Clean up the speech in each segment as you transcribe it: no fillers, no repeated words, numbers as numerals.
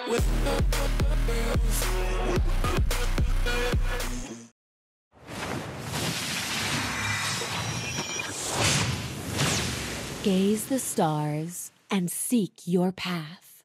Gaze the stars and seek your path.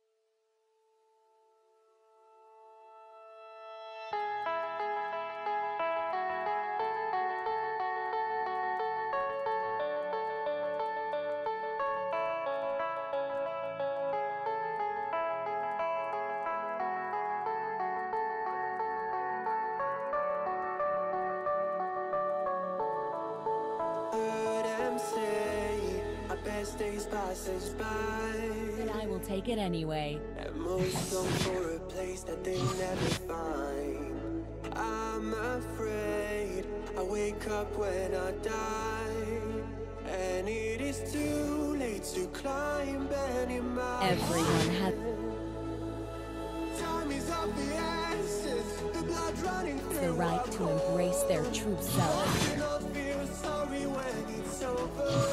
Days passes by, And I will take it anyway. and most long for a place that they never find. I'm afraid I wake up when I die, and it is too late to climb any mountain. Everyone has Time is of the essence, the blood running through the right to embrace their true self. I do not feel sorry when it's over.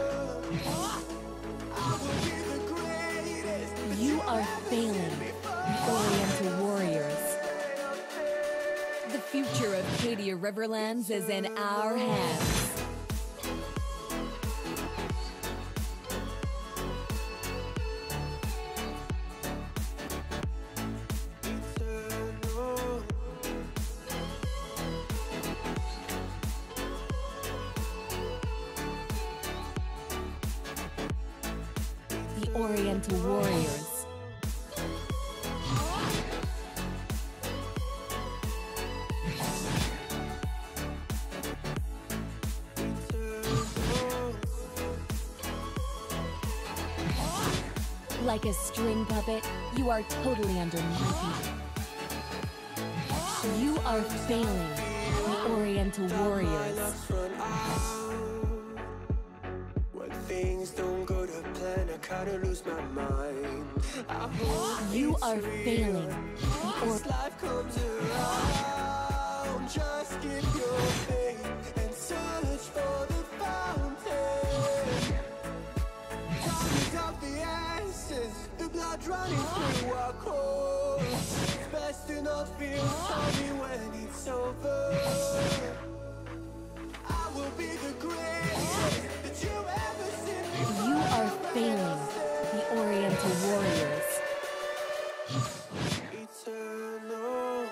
You are failing, the Oriental Warriors. The future of Cadia Riverlands is in our hands. The Oriental Warriors. Like a string puppet, you are totally under my feet. You are failing, the Oriental Warriors. When things don't go to plan, I kinda lose my mind. You are failing, the Life comes around, just give your faith and search for the fountain. Time is of the essence, the blood running through our course. It's best to not feel sorry when it's over. I will be the greatest that you ever seen before. You are failing, the Oriental Warriors. Eternal.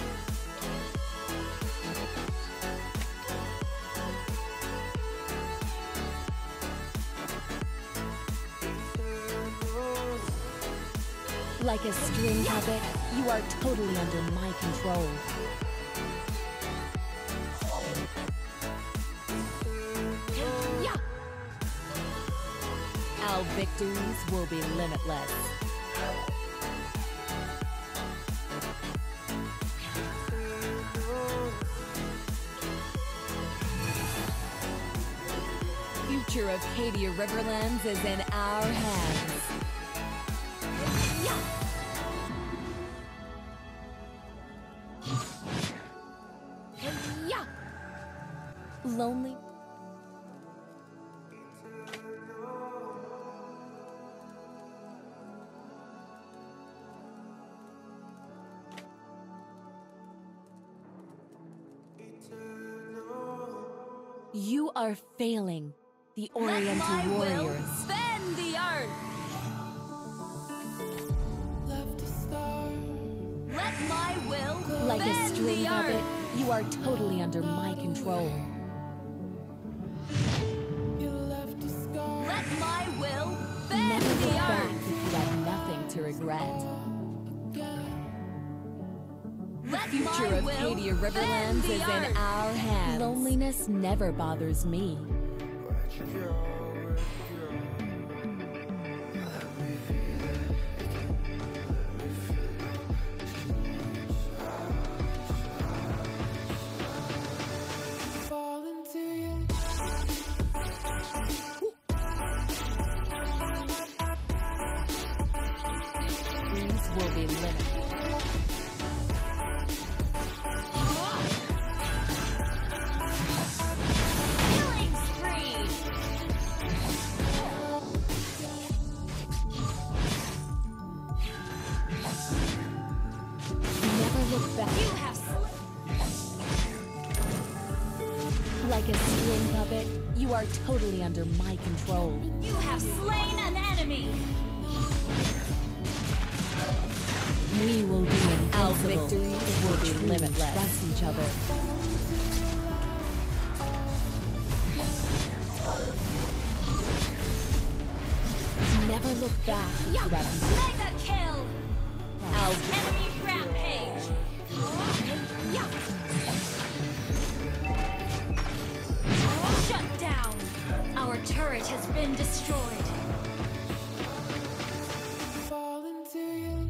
Like a string puppet, you are totally under my control. Our victories will be limitless. Future of Cadia Riverlands is in our hands. Lonely. You are failing, the Oriental Warriors. Bend the earth. Let my will Like a bend string the puppet, earth. you are totally under my control. Let my will bend Never the look back earth. if you have nothing to regret. The Let future my of will Cadia bend Riverlands the is in earth. our hands. Loneliness never bothers me. These will be limited. Killing spree. Like a string puppet, you are totally under my control. You have slain an enemy. We will be invincible. Our victories will be limitless. Trust each other. Never look back if you have Mega kill. Our Enemy rampage. Shut down. Our turret has been destroyed. Fall into you.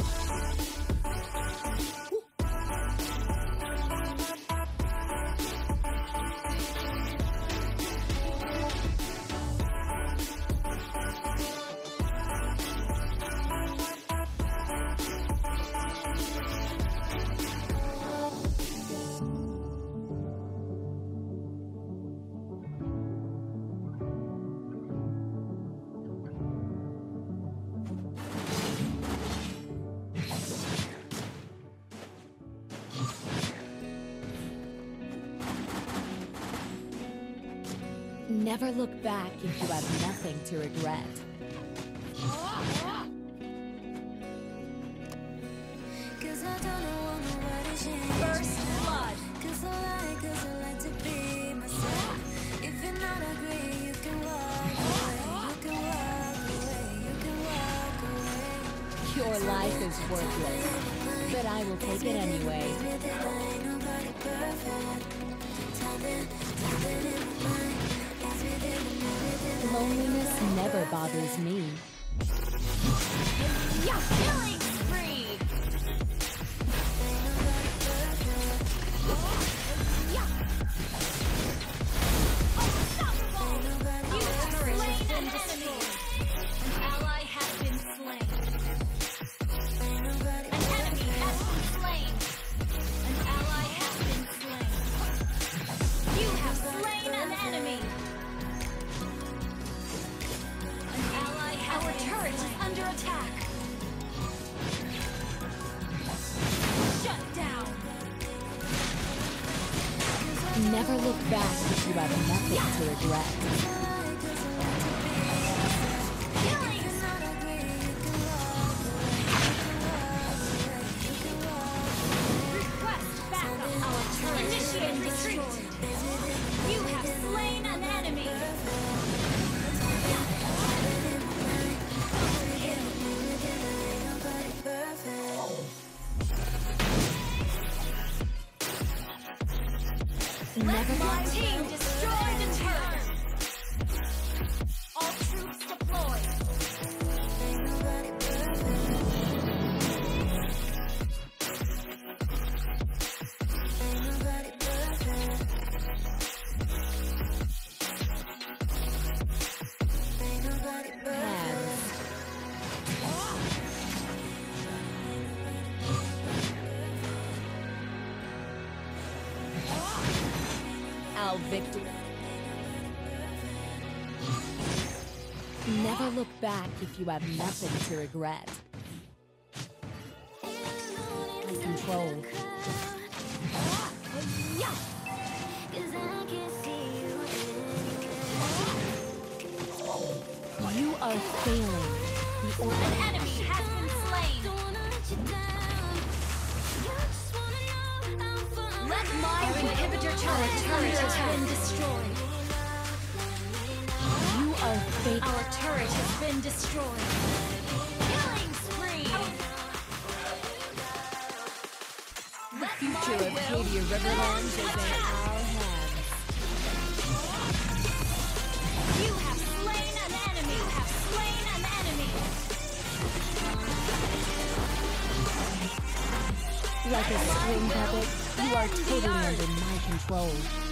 Never look back if you have nothing to regret. First blood. Your life is worthless, but I will take it anyway. Loneliness never bothers me. Killing spree. Unstoppable. You have slain an enemy. An ally has been slain. An enemy has been slain. An ally has been slain. You have slain an enemy. Our turret is under attack. Shut down. Never look back if you have nothing to regret. Killing. Request backup. Our turret initiate retreat. You have slain an enemy. Never My team destroyed the turret. All troops deployed. Our victory. Never look back if you have nothing to regret. I control. You are failing. The order. An enemy has been slain. Let my inhibitor turret has been destroyed. You are failing. Our turret has been destroyed. Killing spree. The future of Cadia Riverlands is in our hands. You have slain an enemy. You have slain an enemy. Like a string puppet, you are totally under my control.